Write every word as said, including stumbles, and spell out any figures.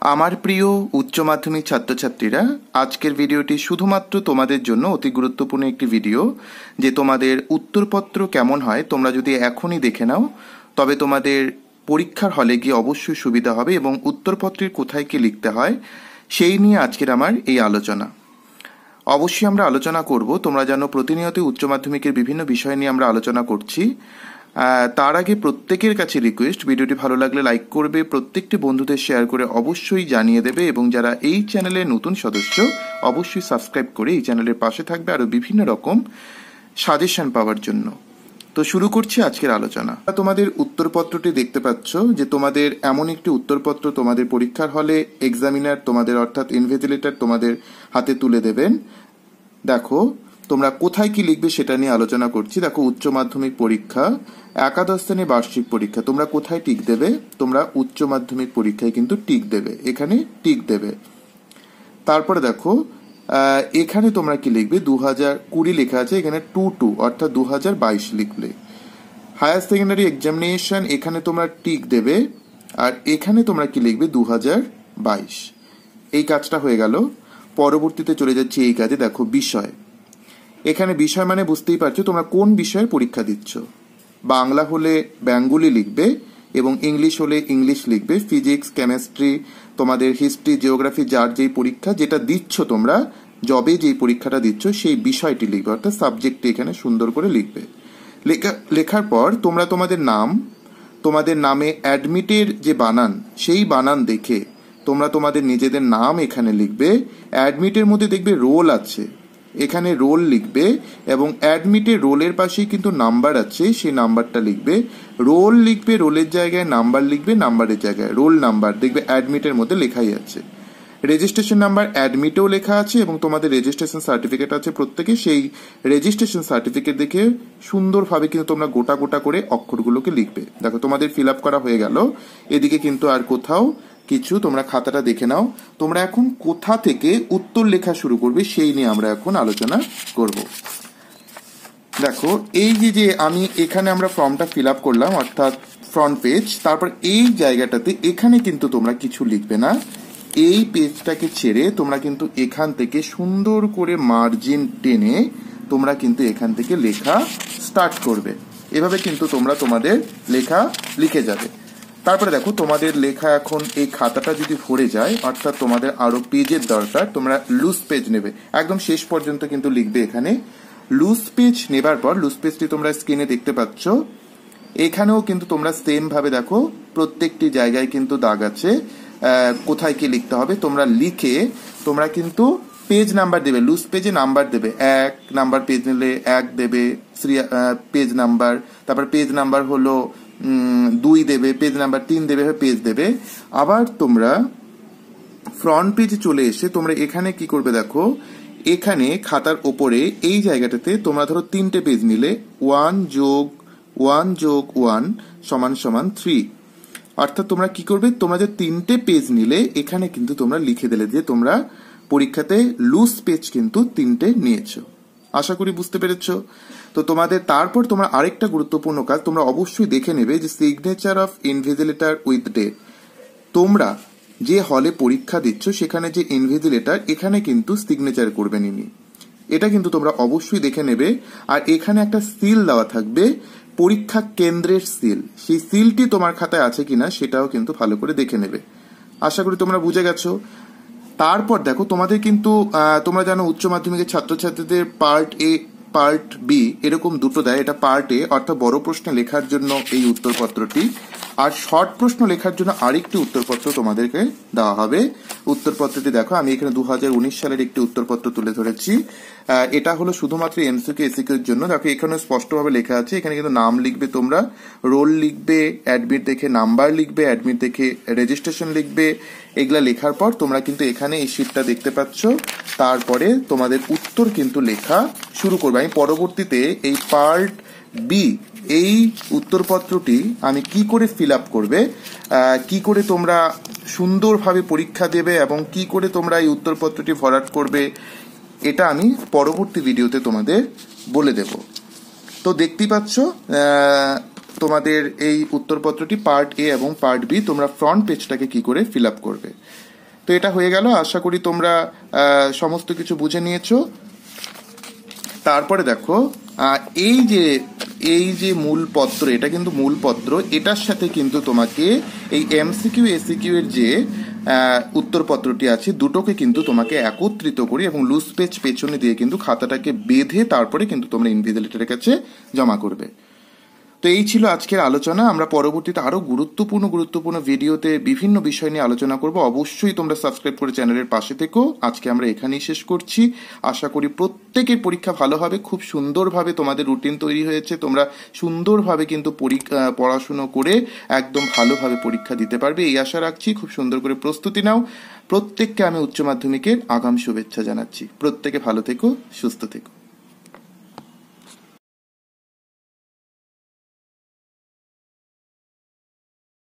আমার প্রিয় উচ্চ মাধ্যমিক ছাত্রছাত্রীরা, আজকের ভিডিওটি শুধুমাত্র তোমাদের জন্য অতি গুরুত্বপূর্ণ একটি ভিডিও। যে তোমাদের উত্তরপত্র কেমন হয় তোমরা যদি এখনই দেখে নাও তবে তোমাদের পরীক্ষার হলে গিয়ে অবশ্যই সুবিধা হবে এবং উত্তরপত্রের কোথায় কি লিখতে হয় সেই নিয়ে আজকের আমার এই আলোচনা। অবশ্যই আমরা আলোচনা করব। তোমরা জানো প্রতিনিয়ত উচ্চ মাধ্যমিকের বিভিন্ন বিষয় নিয়ে আমরা আলোচনা করছি। তার আগে প্রত্যেকের কাছে রিকোয়েস্ট, ভিডিওটি ভালো লাগলে লাইক করবে, প্রত্যেকটি বন্ধুদের শেয়ার করে অবশ্যই জানিয়ে দেবে এবং যারা এই চ্যানেলের নতুন সদস্য অবশ্যই সাবস্ক্রাইব করে এই চ্যানেলের পাশে থাকবে আরও বিভিন্ন রকম সাজেশন পাওয়ার জন্য। তো শুরু করছি আজকের আলোচনা। তোমাদের উত্তরপত্রটি দেখতে পাচ্ছ যে তোমাদের এমন একটি উত্তরপত্র তোমাদের পরীক্ষার হলে এক্সামিনার তোমাদের অর্থাৎ ইনভিজিলেটর তোমাদের হাতে তুলে দেবেন। দেখো তোমরা কোথায় কি লিখবে সেটা নিয়ে আলোচনা করছি। দেখো উচ্চ মাধ্যমিক পরীক্ষা, একাদশ শ্রেণী বার্ষিক পরীক্ষা, তোমরা কোথায় টিক দেবে? তোমরা উচ্চ মাধ্যমিক পরীক্ষায় কিন্তু টিক দেবে, এখানে টিক দেবে। তারপরে দেখো এখানে তোমরা কি লিখবে? দু হাজার কুড়ি লেখা আছে, এখানে টু টু অর্থাৎ দু হাজার বাইশ লিখলে। হায়ার সেকেন্ডারি এক্সামিনেশন, এখানে তোমরা টিক দেবে আর এখানে তোমরা কি লিখবে? দু হাজার বাইশ। এই কাজটা হয়ে গেল। পরবর্তীতে চলে যাচ্ছি এই কাজে। দেখো বিষয়, এখানে বিষয় মানে বুঝতেই পারছো তোমরা কোন বিষয়ে পরীক্ষা দিচ্ছ। বাংলা হলে বেঙ্গলি লিখবে এবং ইংলিশ হলে ইংলিশ লিখবে। ফিজিক্স, কেমিস্ট্রি, তোমাদের হিস্ট্রি, জিওগ্রাফি, যার যেই পরীক্ষা যেটা দিচ্ছ তোমরা, জবে যেই পরীক্ষাটা দিচ্ছ সেই বিষয়টি লিখবে অর্থাৎ সাবজেক্টটি এখানে সুন্দর করে লিখবে। লেখা লেখার পর তোমরা তোমাদের নাম, তোমাদের নামে অ্যাডমিটের যে বানান সেই বানান দেখে তোমরা তোমাদের নিজেদের নাম এখানে লিখবে। অ্যাডমিটের মধ্যে দেখবে রোল আছে, এখানে রোল লিখবে এবং অ্যাডমিটের রোলের পাশেই কিন্তু নাম্বার আছে, সেই নাম্বারটা লিখবে। রোল লিখবে, রোলের জায়গায় নাম্বার লিখবে, নাম্বারের জায়গায় রোল নাম্বার দেখবে অ্যাডমিটের মধ্যে লেখাই আছে। রেজিস্ট্রেশন নাম্বার অ্যাডমিটেও লেখা আছে এবং তোমাদের রেজিস্ট্রেশন সার্টিফিকেট আছে প্রত্যেকে, সেই রেজিস্ট্রেশন সার্টিফিকেট দেখে সুন্দরভাবে কিন্তু তোমরা গোটা গোটা করে অক্ষরগুলোকে লিখবে। দেখো তোমাদের ফিল আপ করা হয়ে গেল। এদিকে কিন্তু আর কোথাও কিছু, তোমরা খাতাটা দেখে নাও। তোমরা এখন কোথা থেকে উত্তর লেখা শুরু করবে সেই নিয়ে আমরা এখন আলোচনা করব। দেখো এই যে যে আমি এখানে আমরা ফর্মটা ফিল আপ করলাম অর্থাৎ ফ্রন্ট পেজ, তারপর এই জায়গাটাতে এখানে কিন্তু তোমরা কিছু লিখবে না। এই পেজটাকে ছেড়ে তোমরা কিন্তু এখান থেকে সুন্দর করে মার্জিন টেনে তোমরা কিন্তু এখান থেকে লেখা স্টার্ট করবে। এভাবে কিন্তু তোমরা তোমাদের লেখা লিখে যাবে। তারপরে দেখো তোমাদের লেখা এখন এই খাতাটা যদি ভরে যায় অর্থাৎ তোমাদের আরো পেজের দরকার, তোমরা লুজ পেজ নেবে, একদম শেষ পর্যন্ত কিন্তু লিখবে। এখানে লুজ পেজ নেবার পর লুজ পেজটি তোমরা স্ক্রিনে দেখতে পাচ্ছ। এখানেও কিন্তু তোমরা সেম ভাবে দেখো প্রত্যেকটি জায়গায় কিন্তু দাগ আছে, কোথায় কি লিখতে হবে তোমরা লিখে তোমরা কিন্তু পেজ নাম্বার দেবে। লুজ পেজে নাম্বার দেবে, এক নাম্বার পেজ নিলে এক দেবে পেজ নাম্বার, তারপর পেজ নাম্বার হলো দুই দেবে, পেজ নাম্বার তিন দেবে, পেজ দেবে। আবার তোমরা ফ্রন্ট পেজে চলে এসে তোমরা এখানে কি করবে? দেখো এখানে খাতার ওপরে এই জায়গাটাতে তোমরা ধরো তিনটে পেজ নিলে, ওয়ান যোগ ওয়ান যোগ ওয়ান সমান সমান থ্রি। অর্থাৎ তোমরা কি করবে? তোমরা যে তিনটে পেজ নিলে এখানে কিন্তু তোমরা লিখে দিলে যে তোমরা পরীক্ষাতে লুজ পেজ কিন্তু তিনটে নিয়েছো। আশা করি বুঝতে পেরেছো। তো তোমাদের তারপর তোমরা আরেকটা গুরুত্বপূর্ণ কাজ তোমরা অবশ্যই দেখে নেবে যে signature of invigilator with date. তোমরা যে হলে পরীক্ষা দিচ্ছ সেখানে যে ইনভিজিলেটর এখানে কিন্তু সিগনেচার করবেন ইনি, এটা কিন্তু তোমরা অবশ্যই দেখে নেবে। আর এখানে একটা সিল দেওয়া থাকবে, পরীক্ষা কেন্দ্রের সিল, সেই সিলটি তোমার খাতায় আছে কিনা সেটাও কিন্তু ভালো করে দেখে নেবে। আশা করি তোমরা বুঝে গেছো। তারপর দেখো তোমাদের কিন্তু তোমরা জানো উচ্চ মাধ্যমিকের ছাত্রছাত্রীদের পার্ট এ পার্ট বি এরকম দুটো দেয়। এটা পার্ট এ অর্থাৎ বড় প্রশ্ন লেখার জন্য এই উত্তরপত্রটি, আর শর্ট প্রশ্ন লেখার জন্য আরেকটি উত্তরপত্র তোমাদেরকে দেওয়া হবে। উত্তরপত্রটি দেখো আমি এখানে দু হাজার উনিশ সালের একটি উত্তরপত্র তুলে ধরেছি। এটা হলো শুধুমাত্র এমসিকিউ এসিকিউর জন্য। দেখো এখানে স্পষ্টভাবে লেখা আছে, এখানে কিন্তু নাম লিখবে, তোমরা রোল লিখবে, অ্যাডমিট দেখে নাম্বার লিখবে, অ্যাডমিট দেখে রেজিস্ট্রেশন লিখবে। এগুলা লেখার পর তোমরা কিন্তু এখানে এই শীটটা দেখতে পাচ্ছ। তারপরে তোমাদের উত্তর কিন্তু লেখা শুরু করবে। আমি পরবর্তীতে এই পার্ট বি এই উত্তরপত্রটি আমি কি করে ফিল আপ করবে, কি করে তোমরা সুন্দরভাবে পরীক্ষা দেবে এবং কি করে তোমরা এই উত্তরপত্রটি ভরাট করবে, এটা আমি পরবর্তী ভিডিওতে তোমাদের বলে দেব। তো দেখতেই পাচ্ছ তোমাদের এই উত্তরপত্রটি পার্ট এ এবং পার্ট বি তোমরা ফ্রন্ট পেজটাকে কি করে ফিল আপ করবে। তো এটা হয়ে গেল। আশা করি তোমরা সমস্ত কিছু বুঝে নিয়েছো। তারপরে দেখো এই যে এই যে মূল পত্র, এটা কিন্তু মূল পত্র, এটার সাথে কিন্তু তোমাকে এই এমসিকিউ এসিকিউ এর যে উত্তরপত্রটি আছে দুটোকে কিন্তু তোমাকে একত্রিত করে এবং লুজ পেজ পেছনে দিয়ে কিন্তু খাতাটাকে বেঁধে তারপরে কিন্তু তোমরা ইনভিজিলেটরের কাছে জমা করবে। তো এই ছিল আজকের আলোচনা। আমরা পরবর্তীতে আরো গুরুত্বপূর্ণ গুরুত্বপূর্ণ ভিডিওতে বিভিন্ন বিষয় নিয়ে আলোচনা করব। অবশ্যই তোমরা সাবস্ক্রাইব করে চ্যানেলের পাশে থেকো। আজকে আমরা এখানেই শেষ করছি। আশা করি প্রত্যেকের পরীক্ষা ভালো হবে। খুব সুন্দরভাবে তোমাদের রুটিন তৈরি হয়েছে, তোমরা সুন্দরভাবে কিন্তু পড়াশুনো করে একদম ভালোভাবে পরীক্ষা দিতে পারবে এই আশা রাখছি। খুব সুন্দর করে প্রস্তুতি নাও। প্রত্যেককে আমি উচ্চ মাধ্যমিকের আগাম শুভেচ্ছা জানাচ্ছি। প্রত্যেকে ভালো থেকো, সুস্থ থেকো।